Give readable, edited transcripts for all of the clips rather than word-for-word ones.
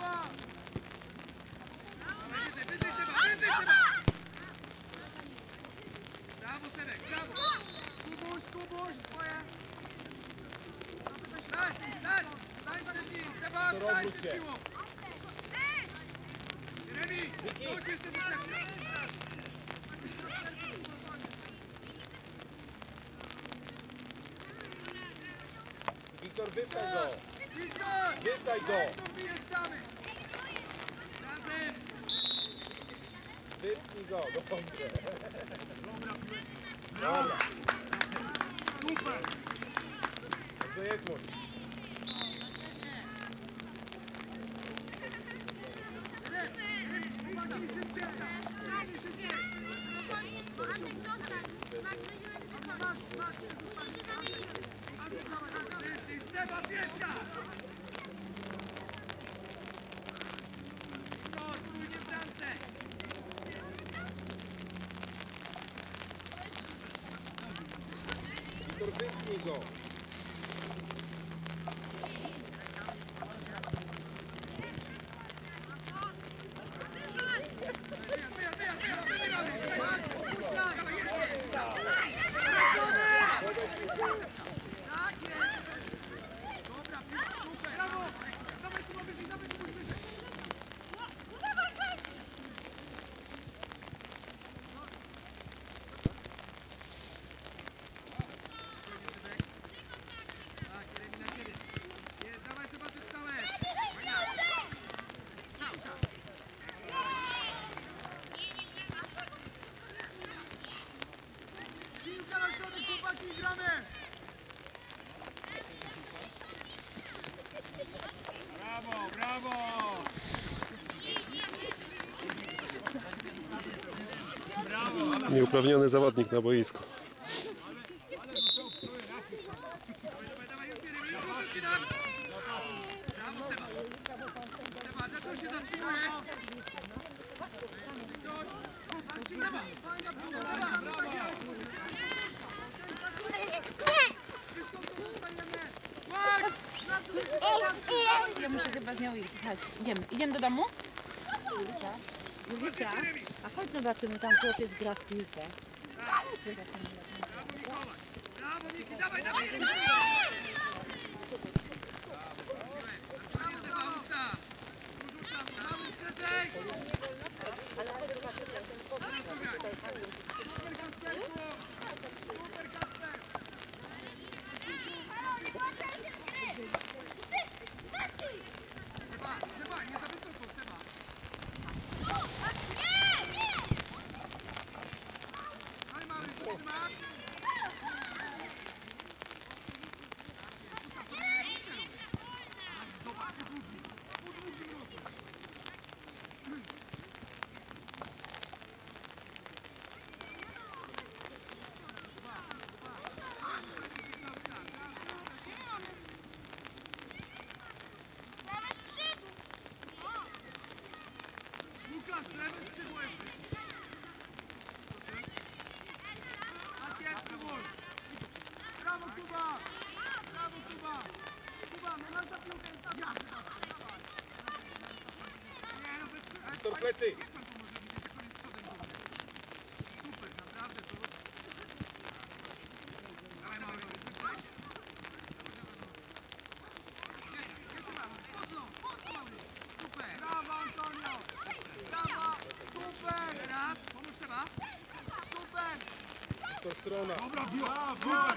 Brawo, Sebek, brawo! Kubuś, twoje! Stań przed nim! Seba, stań przed piłą! Jeremi, chodź jeszcze do sekcji! Wiktor, wypchaj go! Wiktor! Wypchaj go! Razem! Wypchnij go, dobrze! Brawo! Super! To jest mój. Seba, pięcia! Wiktor, spójnie w bramce! Wiktor, wypchnij go! Brawo! Nieuprawniony zawodnik na boisku. Dawaj, już Jeremi, wróć nas! Brawo, Seba! Seba, dlaczego się zatrzymuje? Seba! Ja muszę chyba z nią iść. Chodź, idziemy do domu? Julita, A chodź zobaczymy, tam chłopiec gra w piłkę. brawo Mikołaj! Brawo Miki, dawaj, Jeremi! Seba, usta! Urzucam, brawo, Stresek! Seba, nie za wysoko, Seba! Daj mały, trzymasz? Zobacz, podługi nóż. Łukasz, lewe skrzydło jesteś! Tak jest, Kubuś! Brawo, Kuba! Brawo, Kuba! Kuba, no nasza piłka jest tam! Wiktor, plecy! Super, naprawdę to... Dawaj mały, mocno mały! Super! Brawo, Antonio! Brawo! Super! Teraz, pomóż Seba! Super! Wiktor, strona! Dobra, super!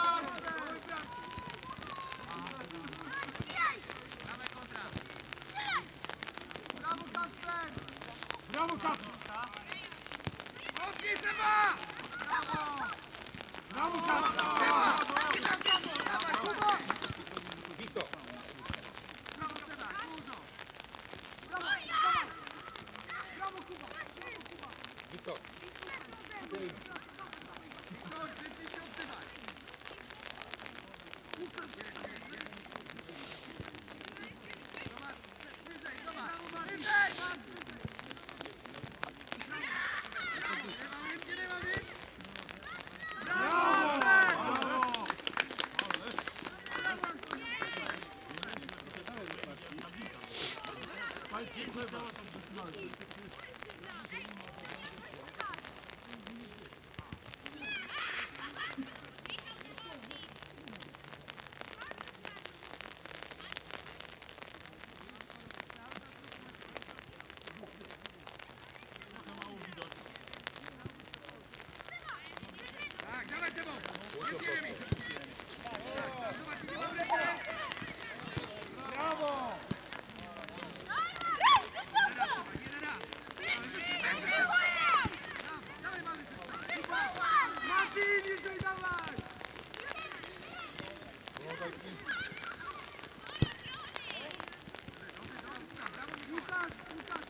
Dawaj kontra! Brawo, Kasper! Brawo, Kasper! Mocniej Seba! Brawo! Brawo, Kasper! Dawaj Kuba! Wiktor! Brawo Seba, dużo! Brawo, Kuba! Wiktor! Chodź, szybciej się odzywaj! Zobacz, wyżej, zobacz! Wyżej! Tak, dawaj Tebo! Jest Jeremi! Tak, zobacz, idzie Maurycy! Brawo! Nie na raz! Dawaj Maurycy! Mati, niżej dawaj! Łukasz, Łukasz!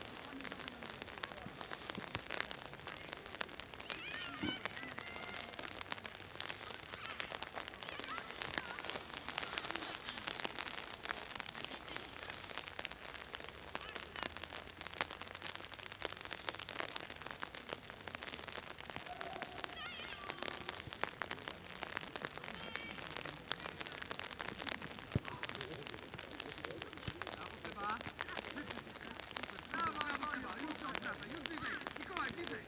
Brawo Seba! Już się odwraca, już bliżej! Mikołaj, bliżej!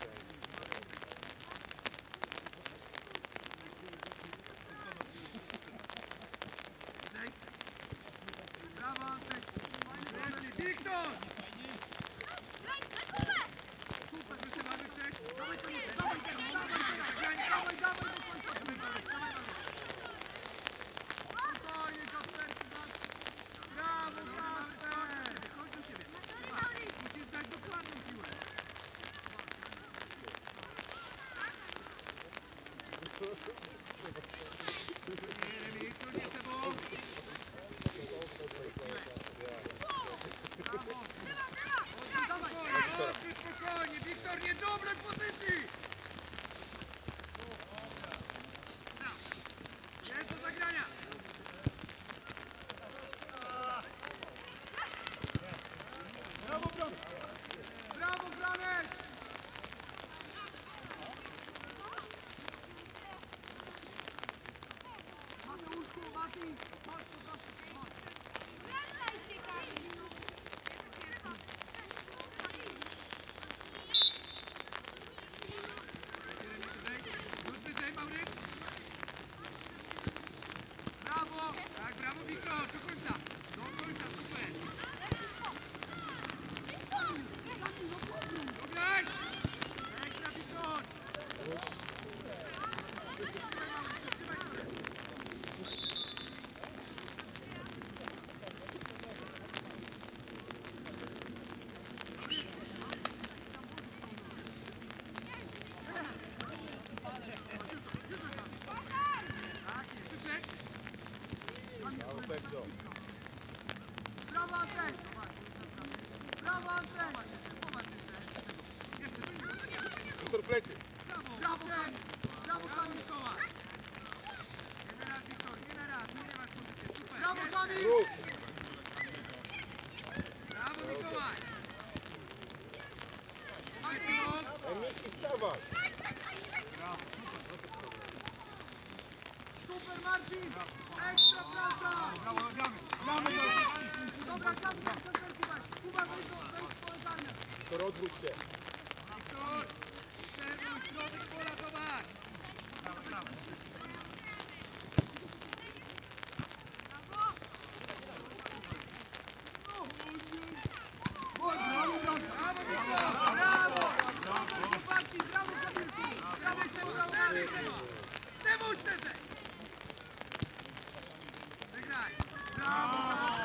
Bliżej! Brawo, Antek! Leci, Wiktor! Super, Seba, wytrzeć! Dawaj to nie, dawaj teraz, zagraj! Dawaj, dawaj do końca! Dawaj Maurycy, dawaj Maurycy! Spokojnie, Kasperku, brawo, Kasper! Chodź do siebie! Musisz dać dokładną piłę! Jeremi, trudnie z tebą! Spokojnie, spokojnie! Wiktor, niedobrej pozycji! Jest do zagrania! Brawo, Franek! Mateuszku, Mati! Chodź, proszę, chodź! Jeremi, wyżej! Już wyżej, Mauryc! Brawo! Tak, brawo Wiktor, do końca! Do końca, super! Dograj! Ekstra Wiktor! Trzymaj Mauryc, trzymaj sobie! Tak, jest, wyżej! Brawo, sędzio. Brawo, Antek! Brawo, Antek! Popatrz jeszcze! Jeszcze! Wiktor plecy. Brawo! Brawo, Kamil! Brawo, Brawo Kamil! Mikołaj! Jeden raz Wiktor, jeden raz, nie masz pozycję, super! Brawo, Jeszcze. Kamil! Rób. Brawo Mikołaj! Dawaj, Filip! Najmniejszy wstawać. Super, Marcin! Ekstra praca! Brawo, gramy! Dobra, Kasper, Kuba, wejdź po ekarnie! Wiktor, odwróć się. Wiktor! Przerwuj, środek pola, zobacz! Brawo Wiktor! Brawo! Chłopaki, brawo, Kamilku! Brawo, brawo, brawo! Temu szerzej! Wygraj! Brawo!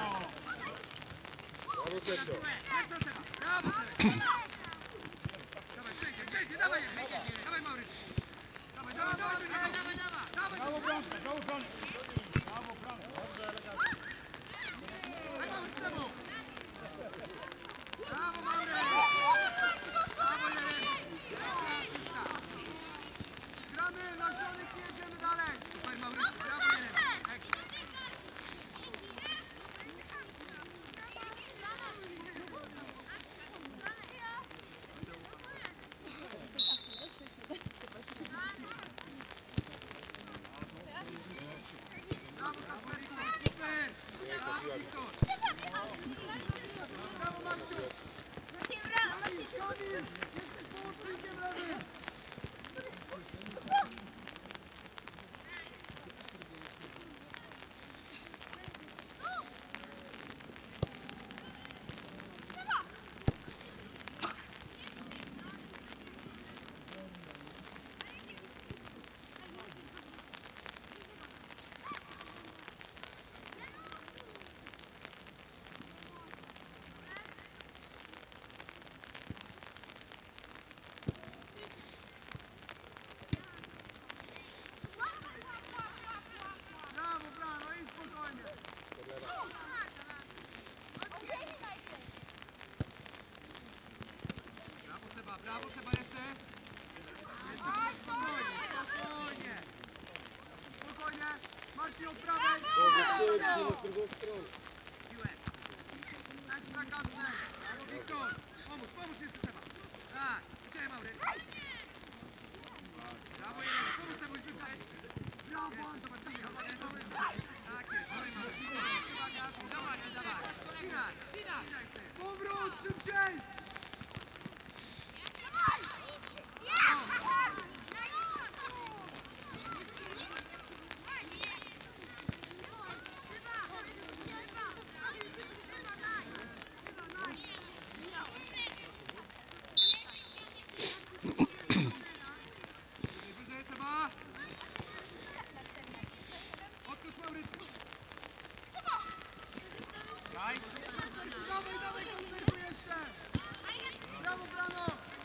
Brawo, sędzio. Ekstra Seba! Brawo Seba! Dawaj, przejdzie, dawaj! Dawaj Maurycy! Dawaj, dawaj, dawaj! Dawaj! Daj Maurycy, Sebo! Brawo Maurycy! Brawo Jeremi! Ekstra asysta! Gramy na środek i jedziemy dalej! Super Maurycy, brawo Jeremi! Ekstra! drugą stronę. Piłę. Ekstra Kacper. Brawo, Wiktor. Pomóż jeszcze trzeba. Tak, uciekaj Maury. Brawo, Jeremy, pomóż temu już wyprzeć. Brawo. Jeszcze zobaczymy. Tak jest, dawaj Maury. Uwaga, dawaj. Ścinaj. Ścinaj sobie. Powrót, szybciej. Wyżej trzeba. Odkos Maurycy. Dawaj, Kacper, tu jeszcze. Brawo, brawo.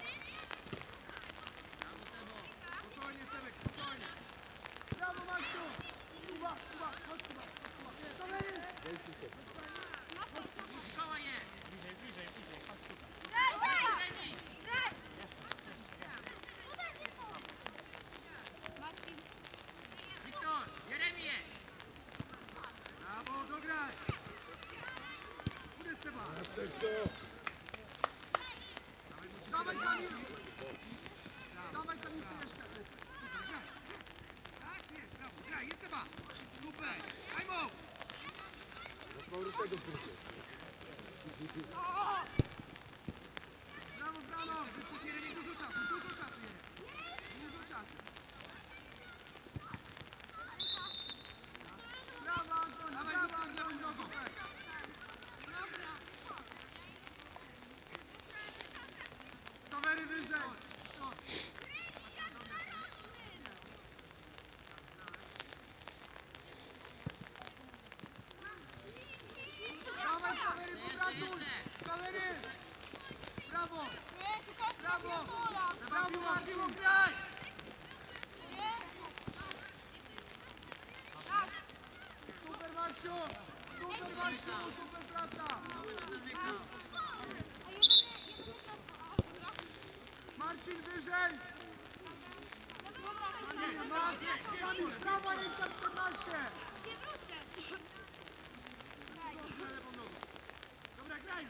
Spokojnie, Sebek, spokojnie. Brawo, Maksiu. Kuba, chodź Kuba. Sawery. Mikołaj jest. Wiktor, Jeremy jest. Brawo, dograj. Uderz Seba. Sędzio. Dawaj, Kamil. Dawaj, Kamil, tu jeszcze. Tak jest, brawo, graj, jest Seba. Super, Ajmo. Maurycego punktu. Brawo, brawo. Wypuść Jeremy, dużo czasu jest. Dużo czasu. Brawo, Anton. Dawaj, Brawo, Wiktor, lewą nogą. Sawery wyżej. Dawaj, Sawery, podratuj. Sawery. Brawo. Brawo. Brawo, Marcin. Graj. Super, Maksiu. Super, Maksiu. Super praca. Marcin, wyżej. Kamil, brawo, Linka 14. Dobra, graj.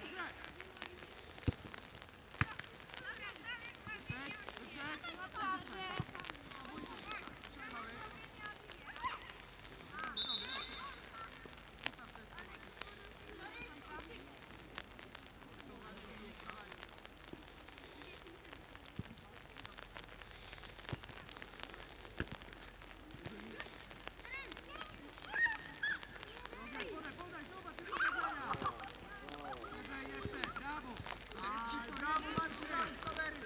Podaj, zobacz, jest do grania. Wyżej jeszcze, brawo. Brawo, Marcin, dalej, Sawery.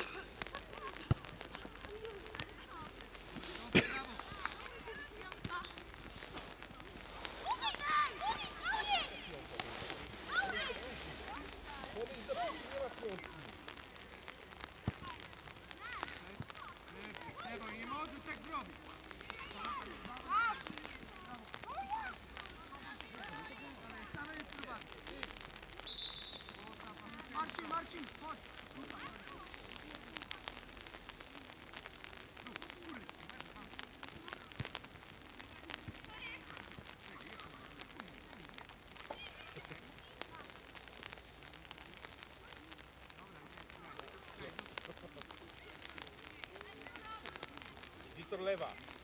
Dobra, brawo. Podejdź do piłki, nie ma piłki. Sebo, nie możesz tak zrobić. Same jest prowadzą. Marcin, chodź. Wiktor lewa.